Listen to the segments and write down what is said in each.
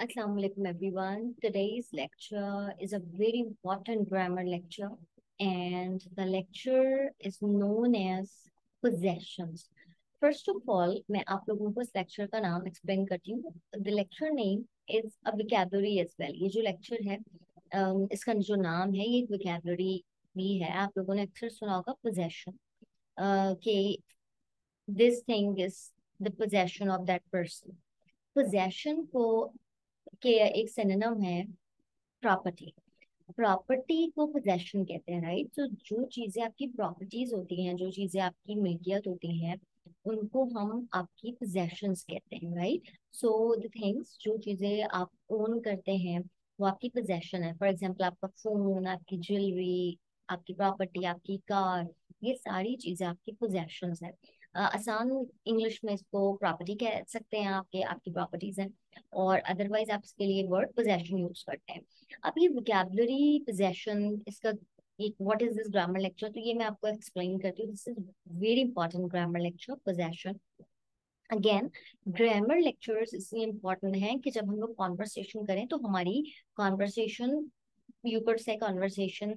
Assalamu alaikum everyone. Today's lecture is a very important grammar lecture and the lecture is known as possessions. First of all, मैं आप लोगों को इस lecture का नाम explain करती हूँ. The lecture name is a vocabulary as well. ये जो lecture है, इसका जो नाम है ये एक vocabulary भी है. आप लोगों ने अक्सर सुना होगा possession. कि this thing is the possession of that person. Possession को के एक सिनोनिम है प्रॉपर्टी. प्रॉपर्टी को पोजेशन कहते हैं, राइट. तो जो चीजें आपकी प्रॉपर्टीज होती हैं, जो चीजें आपकी मिल्कियत होती हैं, उनको हम आपकी पोजेशंस कहते हैं, राइट. सो द थिंग्स, जो चीजें आप ओन करते हैं वो आपकी पोजेशन है. फॉर एग्जांपल आपका फोन, आपकी ज्वेलरी, आपकी प्रॉपर्टी, आपकी कार, ये सारी चीजें आपकी पोजेशंस है. आसान इंग्लिश में इसको प्रॉपर्टी कह सकते हैं, आपके आपकी प्रॉपर्टीज हैं. और अदरवाइज आप इसके लिए वर्ड पोजेशन यूज करते हैं. अब ये वोकैबुलरी पोजेशन, इसका एक what is this grammar lecture, तो ये मैं आपको एक्सप्लेन करती हूँ. This is very important grammar lecture possession. Again, grammar lectures इसलिए इम्पोर्टेंट है कि जब हम लोग कॉन्वर्सेशन करें तो हमारी conversation, you could say conversation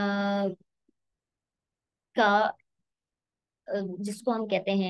का जिसको हम कहते हैं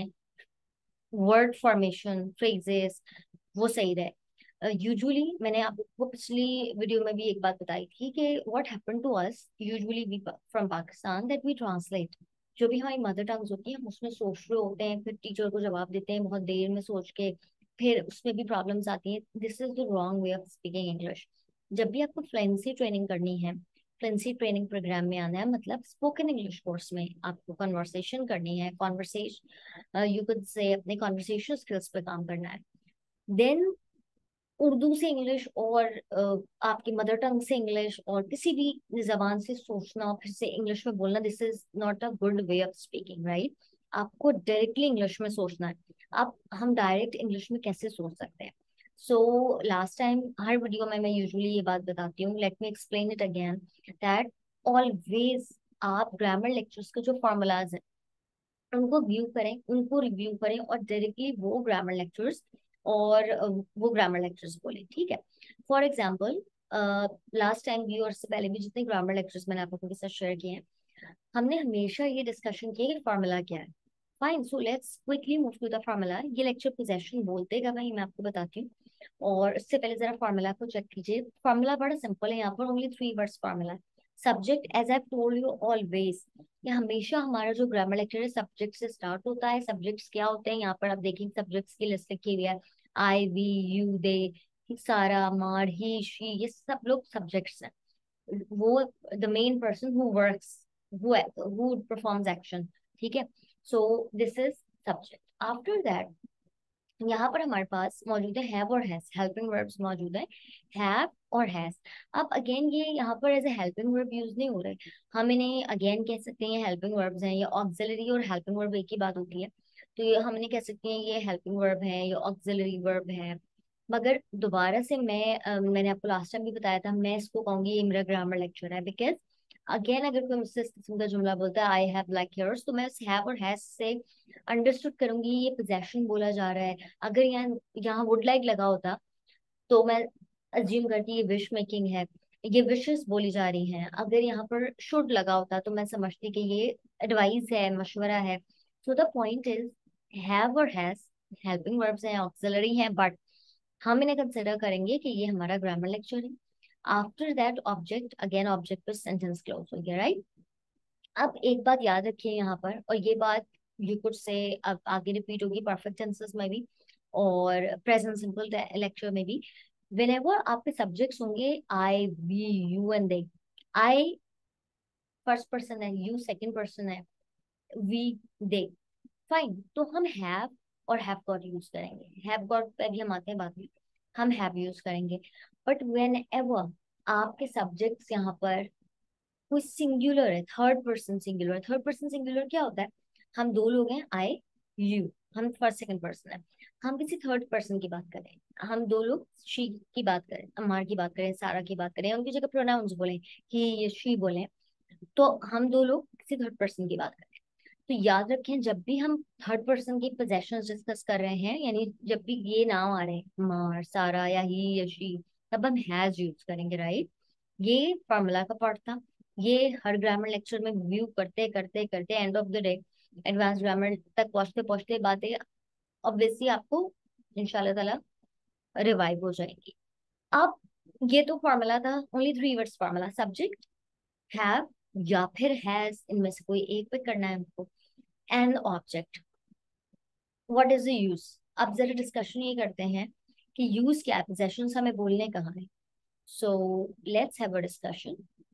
वर्ड फॉर्मेशन, फ्रेजेस, वो सही रहे. यूजुअली मैंने आपको पिछली वीडियो में भी एक बात बताई थी कि what happen to us usually we from Pakistan, that we translate. जो भी हमारी मदर टंग्स होती है हम उसमें सोच रहे होते हैं, फिर टीचर को जवाब देते हैं बहुत देर में सोच के, फिर उसमें भी प्रॉब्लम्स आती हैं. This is the wrong way of speaking English. जब भी आपको फ्लुएंसी ट्रेनिंग करनी है, फ्लुएंसी ट्रेनिंग प्रोग्राम में आना है, मतलब स्पोकन इंग्लिश कोर्स में आपको कन्वर्सेशन करनी है, कॉन्वर्सेशन, यू कुड से अपने कॉन्वर्सेशन स्किल्स पे काम करना है, देन उर्दू से इंग्लिश और आपकी मदर टंग से इंग्लिश और किसी भी जबान से सोचना और फिर से इंग्लिश में बोलना, this is not a good way of speaking, right. आपको डायरेक्टली इंग्लिश में सोचना है. आप हम डायरेक्ट इंग्लिश में कैसे सोच सकते हैं? सो लास्ट टाइम हर वीडियो में मैं यूजुअली ये बात बताती हूँ, let me explain it again, that always आप ग्रामर लेक्चर्स के जो फॉर्मूलाज हैं उनको व्यू करें, उनको रिव्यू करें और डायरेक्टली वो ग्रामर लेक्चर्स और वो ग्रामर लेक्चर्स बोले, ठीक है. फॉर एग्जाम्पल, लास्ट टाइम भी और इससे पहले भी जितने ग्रामर लेक्चर्स मैंने आप लोगों के साथ शेयर किए हैं, हमने हमेशा ये डिस्कशन किया कि फार्मूला क्या है. Fine, so let's quickly move to the formula. ये लेक्चर पोजेशन बोलते का भाई मैं आपको बताती हूँ. और इससे पहले जरा फार्मूला को चेक कीजिए. फार्मूला बड़ा सिंपल है, यहाँ पर only 3 words formula. Subject, as I told you always, ये हमेशा हमारा जो ग्रामर लेक्चर है सब्जेक्ट से स्टार्ट होता है. सब्जेक्ट्स क्या होते हैं, यहाँ पर आप देखेंगे सब्जेक्ट्स की लिस्ट लिखी हुई है. आई, वी, यू, दे, सारा, मार, ही, शी, ये सब लोग सब्जेक्ट्स हैं. वो the main person who works, who performs action, ठीक है. So this is subject. After that यहाँ पर हमारे पास मौजूद है हैव और हैज, हेल्पिंग वर्ब्स मौजूद है, हैव और हैज. अब अगेन ये यहाँ पर as a helping verb use नहीं हो रहे, हम इन्हें अगेन कह सकते हैं हेल्पिंग वर्ब्स हैं. ये ऑक्सिलरी और हेल्पिंग वर्ब एक ही बात होती है, तो ये हम इन्हें कह सकते हैं ये हेल्पिंग वर्ब है, ये ऑक्सिलरी वर्ब है. मगर दोबारा से मैंने आपको लास्ट टाइम भी बताया था, मैं इसको कहूंगी ये मेरा ग्रामर लेक्चर है. बिकॉज अगेन अगर कोई मुझसे इस किस्म का जुमला बोलता है आई हैव लाइक योर्स, तो मैं उस हैव और हैज से अंडरस्टूड करूंगी ये पोजेशन बोला जा रहा है. अगर यहाँ यहाँ वुड लाइक लगा होता तो मैं अज्यूम करती ये विश मेकिंग है, ये विशेस बोली जा रही हैं. अगर यहाँ पर शुड लगा होता तो मैं समझती कि ये एडवाइस है, मशवरा है. So the point is have और हैज हेल्पिंग वर्ब्स हैं, ऑक्सिलरी हैं, बट हम इन्हें कंसिडर करेंगे कि ये हमारा ग्रामर लेक्चर है. After that object, again object पर सेंटेंस क्लोज हो गया, राइट. अब एक बात याद रखिए यहाँ पर, और ये बात यू कुड से अब आगे रिपीट होगी परफेक्ट टेंसेस में भी और प्रेजेंट सिंपल लेक्चर में भी. व्हेनेवर आपके सब्जेक्ट्स होंगे I, we, you and they, I first person है, यू सेकंड पर्सन है, वी, दे, फाइन, तो हम हैव और हैव गॉट यूज करेंगे. हैव गॉट पे भी हम आते हैं बाद में, हम हैव यूज करेंगे. बट वेन एवर आपके सब्जेक्ट्स यहाँ पर कोई सिंगुलर है, third person singular, third person singular क्या होता है, हम दो लोग हैं आई, यू, हम फर्स्ट सेकंड पर्सन है, हम किसी थर्ड पर्सन की बात करें, हम दो लोग शी की बात करें, अम्मार की बात करें, सारा की बात करें, उनकी जगह प्रोनाउंस बोले, ही, ये, शी बोले, तो हम दो लोग किसी थर्ड पर्सन की बात करें. तो याद रखें, जब भी हम थर्ड पर्सन की पोजेशंस डिस्कस कर रहे हैं, यानी जब भी ये नाम आ रहे हैं, मार, सारा या ही या शी, तब हम हैज यूज करेंगे, राइट। ये फॉर्मूला का पार्ट था। ये हर ग्रामर लेक्चर में व्यू करते करते करते end of the day advance grammar तक पहुंचते पहुंचते बातें ऑब्वियसली आपको इंशाल्लाह ताला रिवाइव हो जाएंगी। अब ये तो फॉर्मूला था, only 3 words formula, subject, have या फिर हैज, इनमें से कोई एक पे करना है हमको, and object. What is the use? अब जरा डिस्कशन ये करते हैं कि यूज क्या है, पोजेशंस हमें बोलने कहाँ है। So let's have a discussion.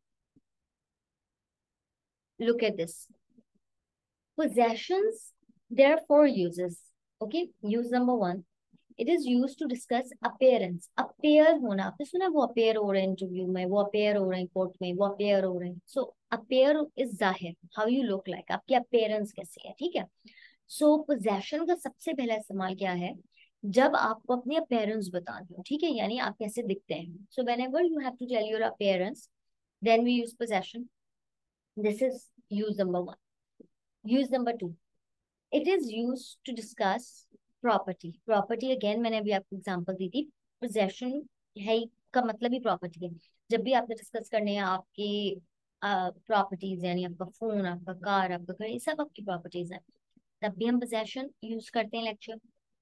Look at this possessions. There are 4 uses. Okay, use number 1, it is used to discuss appearance. appear होना, आपने सुना वो appear हो रहे हैं इंटरव्यू में, वो appear हो रहे हैं कोर्ट में, वो appear हो रहे हैं। so appear is जाहिर, how you look like, आपकी appearance कैसी है, ठीक है। so possession का सबसे पहला इस्तेमाल क्या है, जब आपको अपनी appearance बतानी हो, ठीक है, यानी आप कैसे दिखते हैं। so whenever you have to tell your appearance, then we use possession. this is use number 1. use number 2, it is use to discuss property. Property again मैंने अभी आपको एग्जांपल दी थी, पोजेशन है का मतलब ही प्रॉपर्टी है। जब भी आपने डिस्कस करने हैं आपके प्रॉपर्टीज, यानी आपका फोन, आपका कार, आपका घर, ये सब आपकी प्रॉपर्टीज है, तब भी हम पोजेशन यूज करते हैं lecture.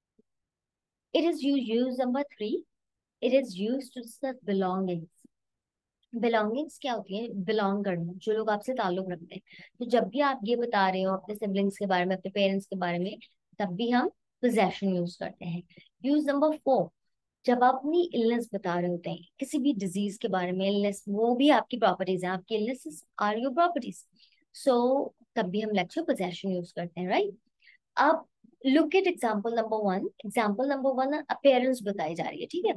It is use number 3, it is use to discuss belongings. Belongings क्या होती है? बिलोंग करना, जो लोग आपसे ताल्लुक रखते हैं। तो जब भी आप ये बता रहे हो अपने सिबलिंग्स के बारे में, अपने पेरेंट्स के बारे में, तब भी हम पोजेशन यूज करते हैं। यूज नंबर 4, जब आप अपनी इलनेस बता रहे होते हैं, किसी भी डिजीज के बारे में, इलनेस वो भी आपकी प्रॉपर्टीज है, आपकी illness are your properties. So तब भी हम लेक्चर पोजेशन यूज करते हैं, राइट। अब look at example number 1। Example number 1 appearance बताई जा रही है, ठीक है।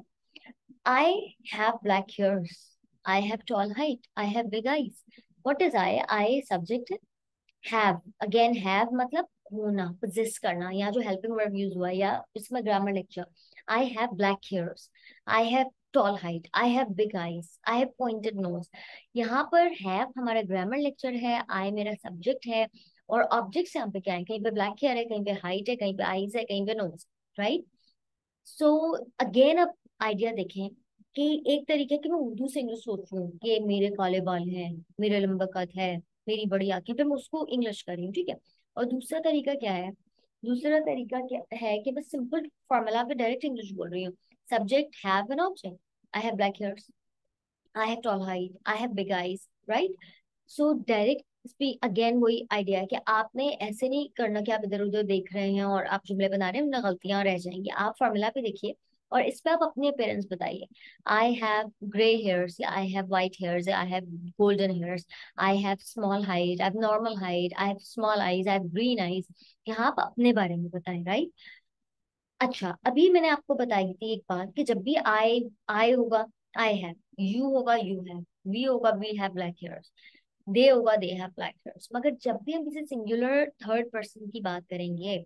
I have black hairs. I have tall height. I have big eyes. What is I? I subject है। Have, again have मतलब होना, possess करना, या जो helping verb use हुआ, या इसमें grammar lecture। I have black hairs. I have tall height. I have big eyes. I have pointed nose. यहाँ पर have हमारा grammar lecture है, I मेरा subject है, और objects यहाँ पे क्या है, कहीं पे black hair है, कहीं पे height है, कहीं पे eyes है, कहीं पे nose, right? सो अगेन अब आइडिया देखें कि एक तरीके की मैं उर्दू से इंग्लिश सोच रही हूँ कि मेरे काले बाल हैं, मेरे लंबा कद है, मेरी बड़ी आंखें, फिर मैं उसको इंग्लिश कर रही हूँ, ठीक है। और दूसरा तरीका क्या है? दूसरा तरीका क्या है कि बस सिंपल फॉर्मूला पे डायरेक्ट इंग्लिश बोल रही हूँ। Subject have an object, I have black hairs, I have tall height, I have big eyes, right. So direct speak, again वही आइडिया है कि आपने ऐसे नहीं करना कि आप इधर उधर देख रहे हैं और आप जुमले बना रहे हैं, उनमें गलतियां रह जाएंगी। आप फॉर्मूला पे देखिए और इस पे आप अपने अपेरेंस बताइए। आई हैव ग्रे हेयर्स, या आई हैव व्हाइट हेयर्स, या I have golden hairs, I have small height, I have normal height, I have small eyes, I have green eyes. यहाँ आप अपने बारे में बताएं, राइट। अच्छा, अभी मैंने आपको बताई थी एक बात कि जब भी आई होगा आई हैव, यू होगा यू हैव, वी होगा we have black hairs, they होगा दे हैव ब्लैक हेयर्स। मगर जब भी हम किसी सिंगुलर थर्ड पर्सन की बात करेंगे,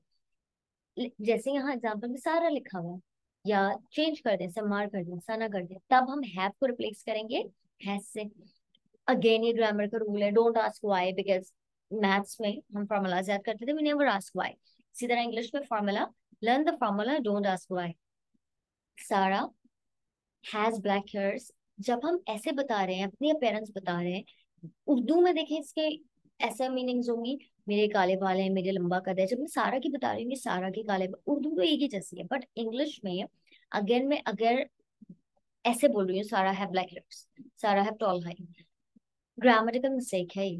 जैसे यहाँ एग्जाम्पल में सारा लिखा हुआ है, या चेंज कर दें, समार कर दें, सना कर दें, तब हम हैव को रिप्लेस करेंगे हैज से। अगेन ये ग्रामर का रूल है, don't ask why, because maths में हम फॉर्मूला याद करते थे, वी नेवर आस्क व्हाई। इसी तरह इंग्लिश में formula, learn the formula, don't ask why. Sara has black hairs, जब हम ऐसे बता रहे हैं, अपनी अपीयरेंस बता रहे हैं, उर्दू में देखें इसके ऐसा मीनिंग्स होंगी, मेरे काले बाल हैं, मेरे लंबा कद है। जब मैं सारा की बता रही हूँ कि सारा के काले उर्दू तो एक ही जैसी है, बट इंग्लिश में अगेन मैं अगर ऐसे बोल रही हूँ, सारा है ब्लैक हेयर्स, सारा है टॉल हाइट, ग्रामेटिकल मिस्टेक है।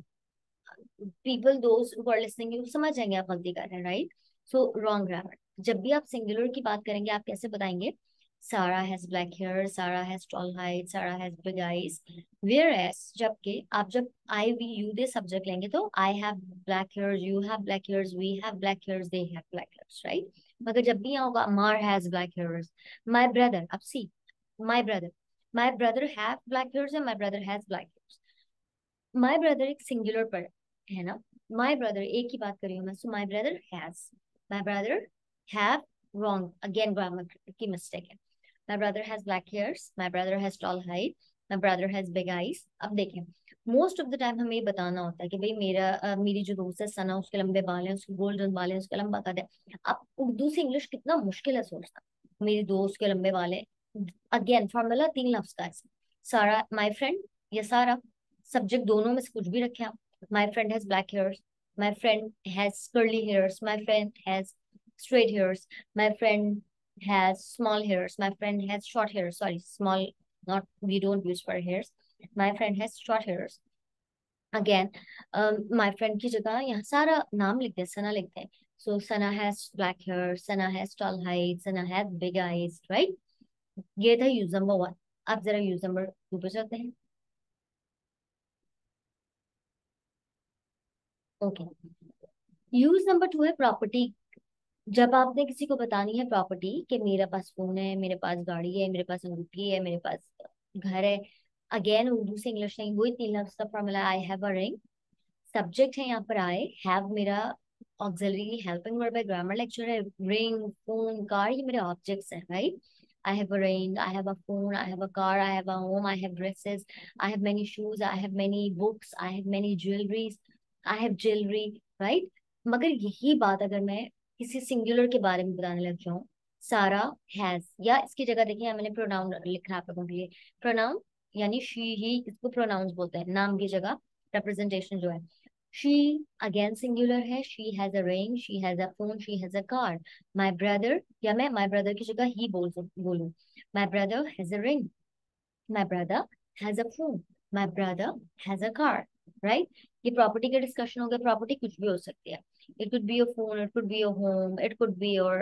People those who are listening you समझ जाएंगे आप गलती कर रहे हैं, राइट। So wrong grammar. जब भी आप सिंगुलर की बात करेंगे, आप कैसे बताएंगे? सारा हैज ब्लैक हेयर, सारा हैज टॉल हाइट, सारा has big eyes. Where as, जबकि आप जब I we you they subject लेंगे, तो I have black hairs, you have black hairs, we have black hairs, they have black hairs, right. मगर जब भी यहाँ होगा मार has black hairs, my brother, अब see, my brother, my brother have black hairs, and my brother has black hairs. My brother एक singular पर है ना, माई ब्रदर एक ही बात कर रही हूँ मैं, so my brother has, my brother have, wrong, again grammar की मिस्टेक है। My brother has black hairs, my brother has tall height, my brother has big eyes. अब देखें, मोस्ट ऑफ द टाइम हमें ये बताना होता है कि भाई मेरी जो दोस्त है सना, उसके लंबे बाल हैं, उसके गोल्डन बाल हैं, उसका लंबा कद है। अब उर्दू से इंग्लिश कितना मुश्किल है सोचना। मेरी दोस्त के लंबे बाल है, अगेन फॉर्मूला 3 लफ्ज का है। सारा माय फ्रेंड या सारा, सब्जेक्ट दोनों में से कुछ भी रखे आप। My friend has black hairs, my friend has curly hairs, my friend has straight hairs, my friend has small hairs, my friend has short hairs, sorry, small, not, we don't use for hairs, my friend has short hairs। Again my friend की जगह यहाँ सारा नाम लिखते हैं, सना लिखते हैं। So Sana has black hair, Sana has tall height, Sana has big eyes, right. ये था यूज नंबर 1। आप जरा यूज नंबर 2 पे चलते हैं। ओके, यूज नंबर 2 है प्रॉपर्टी। जब आपने किसी को बतानी है प्रॉपर्टी कि मेरे पास फोन है, मेरे पास गाड़ी है, मेरे पास अंगूठी है, मेरे पास घर है। अगेन उर्दू से इंग्लिश नहीं, वही 3 लफ्ज का formula, I have a ring. Subject है यहाँ पर आए, हैव मेरा ऑक्सिलरी हेल्पिंग वर्ब है, ग्रामर लेक्चर है। रिंग, फोन, कार, ये मेरे ऑब्जेक्ट्स हैं, right. I have a ring, I have a phone, I have a car, I have a home, I have dresses, I have many shoes, I have many books, I have many jewelleries, I have jewellery, right. मगर यही बात अगर मैं किसी singular के बारे में बताने लग जाऊं, सारा हैज, या इसकी जगह देखिए यहाँ मैंने प्रोनाउन लिखा है आप लोगों के लिए। प्रोनाउन यानी शी ही, इसको प्रोनाउंस बोलते हैं, नाम की जगह रिप्रेजेंटेशन जो है। She, again singular है, she has a ring, she has a phone, she has a car। My brother, या मैं my brother की जगह ही बोलूं। My brother has a ring, my brother has a phone, my brother has a car, right। ये property का discussion हो गया। Property कुछ भी हो सकती है। It could be your phone, it could be your home, it could be your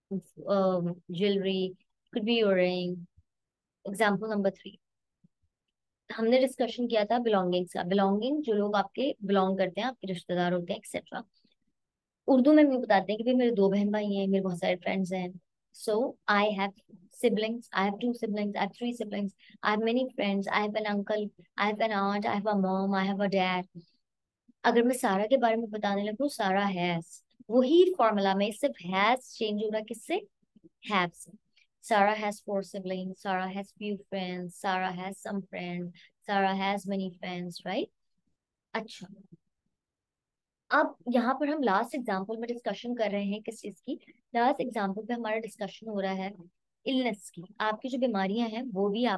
jewelry, it could be your ring। Example number 3, हमने डिस्कशन किया था बिलोंगिंग्स का। बिलोंगिंग जो लोग आपके बिलोंग करते हैं, आपके रिश्तेदार होते हैं, एक्सेट्रा। उर्दू में भी बताते हैं कि भाई मेरे 2 बहन भाई हैं, मेरे बहुत सारे फ्रेंड्स हैं। So I have siblings, I have 2 siblings, I have 3 siblings, I have many friends, I have an uncle, I have an aunt, I have a mom, I have a dad। अगर मैं सारा के बारे में बताने लगूं, सारा has, वही formula में सिर्फ हैज चेंज हो रहा है, किससे? हैव से। Sara has 4 siblings, Sara has few friends, Sara has some friends, Sara has many friends, right. अच्छा, अब यहाँ पर हम लास्ट एग्जाम्पल में डिस्कशन कर रहे हैं किस चीज की? लास्ट एग्जाम्पल पे हमारा डिस्कशन हो रहा है इलनेस की। आपकी जो बीमारियां हैं वो भी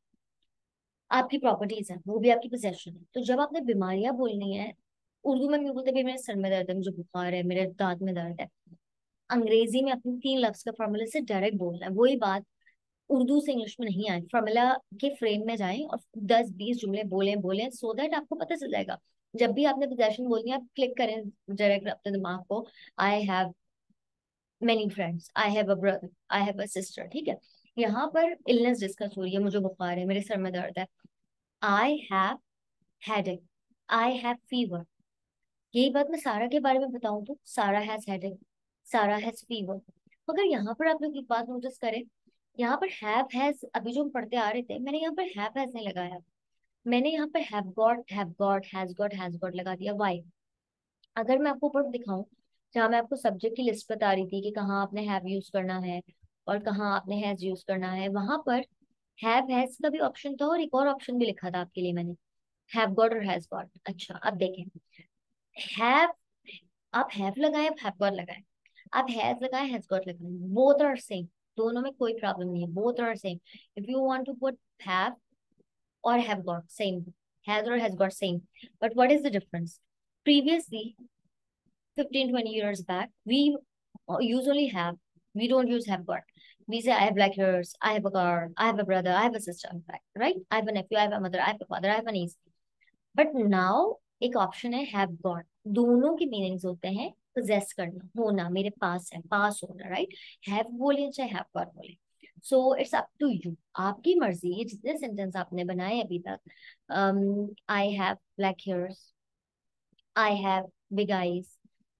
आपकी प्रॉपर्टीज हैं, वो भी आपकी पोजेशन है। तो जब आपने बीमारियां बोलनी है, उर्दू में भी बोलते हैं, "भाई मेरे सर में दर्द है, मुझे बुखार है, मेरे दांत में दर्द है"। अंग्रेजी में अपने 3 लफ्ज का फॉर्मूला से डायरेक्ट बोलना है। वही बात उर्दू से इंग्लिश में नहीं आए, फॉर्मूला के फ्रेम में जाएं और 10-20 जुमले बोलें बोलें, सो दैट आपको पता चल जाएगा। जब भी आपने पोजेशन बोलनी है, आप क्लिक करें डायरेक्ट अपने दिमाग को। I have many friends, I have a brother, I have a sister, ठीक है। यहाँ पर इलनेस डिस्कस हो रही है, मुझे बुखार है, मेरे सर में दर्द है। I have headache, I have fever. यही बात मैं सारा के बारे में बताऊं तो Sara has headache, Sara has fever. मगर यहाँ पर आप लोग एक बात नोटिस करें, यहाँ पर हैव हैज, अभी जो हम पढ़ते आ रहे थे, मैंने यहाँ पर हैव हैज नहीं लगाया। मैंने यहाँ पर हैव गॉट हैज गॉट लगा दिया। वाई? अगर मैं आपको ऊपर दिखाऊं, जहाँ मैं आपको सब्जेक्ट की लिस्ट बता रही थी कि कहाँ आपने हैव यूज करना है और कहाँ आपने हैज यूज करना है, वहां पर हैव हैज का भी ऑप्शन था और एक और ऑप्शन भी लिखा था आपके लिए मैंने, हैव गॉट और हैज गॉट। अच्छा, अब देखें, हैव, आप हैव लगाए, आप हैव गॉट लगाए, आप हैज लगाए, हैज गॉट लगाए, बोथ आर सेम। दोनों में कोई प्रॉब्लम नहीं है, both are same. If you want to put have or have got, same, has or has got, same। But what is the difference? Previously, 15-20 years back, we usually have, we don't use have got. We say I have black hairs, I have a car, I have a brother, I have a sister, in fact, right? I have a nephew, I have a mother, I have a father, I have a niece। But now एक option है have got. दोनों के meanings होते हैं poses करना, होना, मेरे पास है, पास होना, राइट। हैव बोले चाहे हैव गॉट बोले, so it's up to you, आपकी मर्जी। ये जितने सेंटेंस आपने बनाए अभी तक, I have black hairs, I have big eyes,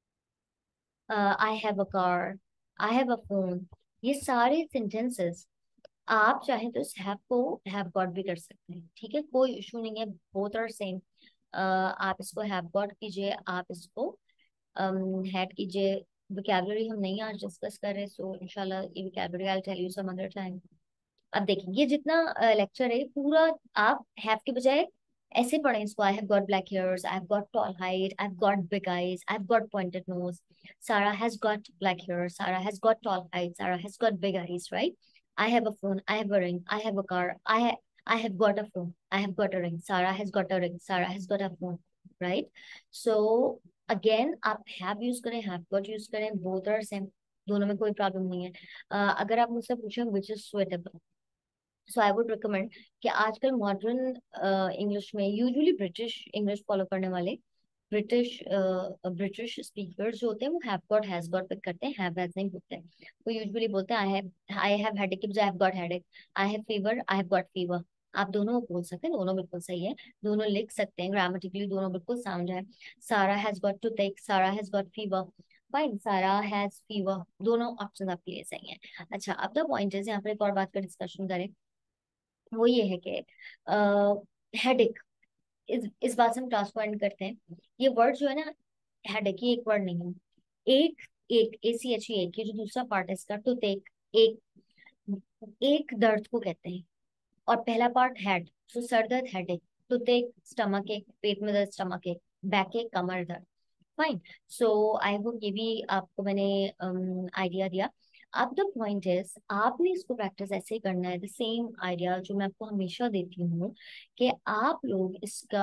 I have a car, I have a phone, ये सारे सेंटेंसेस आप चाहें तो इस हैव को हैव गॉट भी कर सकते हैं, ठीक है, कोई इशू नहीं है, बोथ आर सेम। आप इसको हैव गॉट कीजिए, आप इसको हैड कीजिए। वोकैबुलरी हम नहीं आज डिस्कस कर रहे, सो इंशाल्लाह ये vocabulary I tell you some other time. अब देखिए, ये जितना लेक्चर है पूरा, आप हैव के बजाय ऐसे पढ़ें इसको। I have got black hairs, I have got tall height, I have got big eyes, I have got pointed nose. Sara has got black hair, सारा हैज गॉट टॉल हाइट, सारा has got big eyes, right? I have a phone, I have a ring, I have a car, I have got a phone, I have got a ring, Sarah has got a ring, Sarah has got a phone, right? So again, आप have use करें, have got use करें, both are same, दोनों में कोई problem नहीं है। अगर आप मुझसे पूछें which is suitable, so I would recommend कि आजकल मॉडर्न इंग्लिश में यूजुअली ब्रिटिश इंग्लिश फॉलो करने वाले ब्रिटिश ब्रिटिश स्पीकर्स जो होते हैं वो have got has got pick करते हैं, हैव हैज नहीं बोलते हैं। वो यूजुअली बोलते हैं आई हैव हेडेक की बजाय I have got headache, I have fever I have got fever. आप दोनों बोल सकते हैं, दोनों बिल्कुल सही है, दोनों लिख सकते हैं, ग्रामेटिकली दोनों बिल्कुल साउंड है। Sara has got toothache, Sara has got fever, fine, Sara has fever, दोनों ऑप्शन आपके लिए सही है। अच्छा, अब द पॉइंट है यहाँ पर एक और बात का डिस्कशन करें, वो ये है कि हेडेक, इस बात से हम क्लास को एंड करते हैं। ये वर्ड जो है ना, हेडेक, ये एक वर्ड नहीं है। एक, एक ACH, एक, ये जो दूसरा पार्ट है इसका, टू टेक, एक, एक दर्द को कहते हैं। और पहला पार्ट हेड, सो सर दर्द headache, toothache stomach ache, पेट में दर्द स्टमक एक, बैक एक, कमर दर्द, फाइन। सो आई होप ये भी आपको मैंने आइडिया दिया। अब द पॉइंट इज आपने इसको प्रैक्टिस ऐसे ही करना है, द सेम आइडिया जो मैं आपको हमेशा देती हूँ, कि आप लोग इसका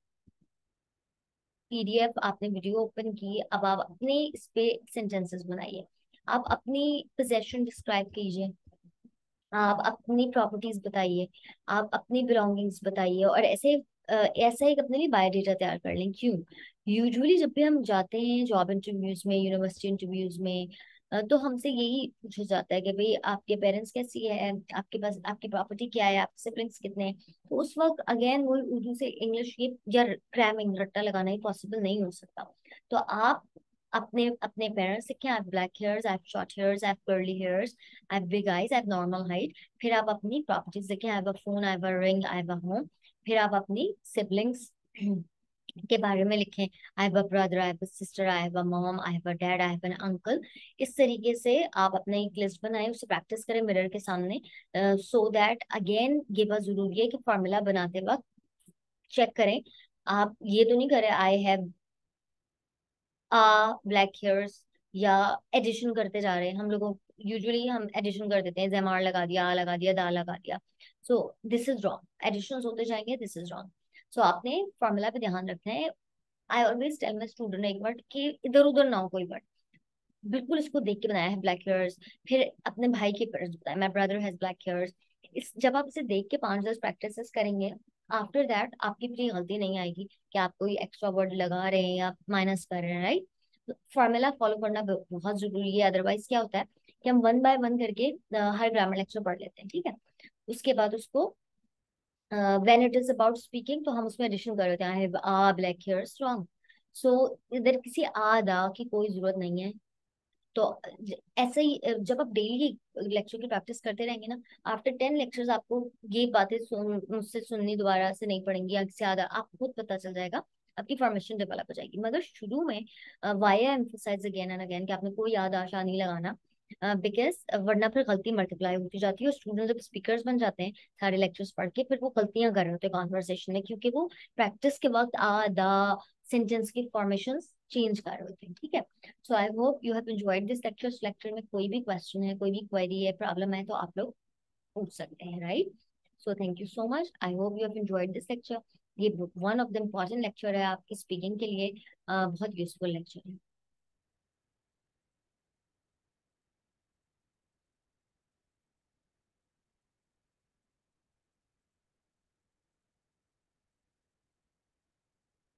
PDF, आपने वीडियो ओपन की, अब आप अपने इस पे सेंटेंसेस बनाइए, आप अपनी पोजेशन डिस्क्राइब कीजिए, आप अपनी प्रॉपर्टीज बताइए, आप अपनी बिलोंगिंग्स बताइए, और ऐसा एक अपने लिए बायोडेटा तैयार कर लें। क्यों? यूजुअली जब भी हम जाते हैं जॉब इंटरव्यूज में, यूनिवर्सिटी इंटरव्यूज में, तो हमसे यही पूछा जाता है कि भाई आपके पेरेंट्स कैसी है, आपके पास आपकी प्रॉपर्टी क्या है, आपके सिबलिंग्स कितने हैं। तो उस वक्त अगेन वो उर्दू से इंग्लिश ये या क्रैमिंग रट्टा लगाना ही पॉसिबल नहीं हो सकता। तो आप अपने अपने पेरेंट्स से क्या, black hairs, I have short hairs, I have curly hairs, I have big eyes, I have normal height. फिर आप अपनी प्रॉपर्टीज देखें, I have a phone, I have a ring, I have a home. फिर आप अपनी siblings के बारे में लिखें, I have a brother, I have a sister, I have a mom, I have a dad, I have an uncle. इस तरीके से आप अपना एक लिस्ट बनाएं, उसे प्रैक्टिस करें मिरर के सामने, सो दैट अगेन ये बात जरूरी है कि फॉर्मूला बनाते वक्त चेक करें। आप ये तो नहीं करें आई हैव ब्लैक हेयर्स, या एडिशन करते जा रहे हैं। हम लोगों यूजुअली हम एडिशन कर देते हैं, जमार लगा दिया, आ लगा दिया, दा लगा दिया। So this is wrong, addition होते जाएंगे, दिस इज रॉन्ग। सो आपने फॉर्मूला पे ध्यान रखना है। I always tell my student एक वर्ड कि इधर उधर ना हो कोई वर्ड, बिल्कुल इसको देख के बनाया है, ब्लैक हेयर्स। फिर अपने भाई के पेयर्स बताया, my brother has black hairs. इस जब आप इसे देख के 5-10 प्रैक्टिस करेंगे, आफ्टर दैट आपकी भी गलती नहीं आएगी कि आप कोई एक्स्ट्रा वर्ड लगा रहे हैं या माइनस कर रहे हैं, राइट? फॉर्मूला फॉलो करना बहुत जरूरी है, अदरवाइज क्या होता है कि हम वन बाय वन करके हर ग्रामर लेक्चर पढ़ लेते हैं, ठीक है? उसके बाद उसको when it is about speaking तो हम उसमें एडिशन कर देते हैं, I have a black hairs, wrong. So इधर किसी आ दा की कोई जरूरत नहीं है। तो ऐसे ही जब आप डेली लेक्चर की प्रैक्टिस करते रहेंगे ना, आफ्टर 10 लेक्चर्स आपको ये बातें मुझसे सुननी दोबारा से नहीं पड़ेंगी, या किसी ज्यादा आपको खुद पता चल जाएगा, आपकी फॉर्मेशन डेवलप हो जाएगी। मगर शुरू में why emphasize again and again कि आपने कोई याद आशा नहीं लगाना, बिकॉज वरना फिर गलती मल्टीप्लाई होती जाती है, और स्टूडेंट जब स्पीकर्स बन जाते हैं सारे लेक्चर्स पढ़ के, फिर वो गलतियां कर रहे होते हैं कॉन्वर्सेशन में, क्योंकि वो प्रैक्टिस के वक्त आ दा सेंटेंस की फॉर्मेशन चेंज कर रहे होते हैं, ठीक है? So I hope you have enjoyed this lecture. इस लेक्चर में कोई भी क्वेश्चन है, कोई भी क्वेरी है, प्रॉब्लम है, तो आप लोग पूछ सकते हैं, right? So thank you so much, I hope you have enjoyed this lecture. ये one of the important lecture है आपकी स्पीकिंग के लिए, बहुत यूजफुल लेक्चर है।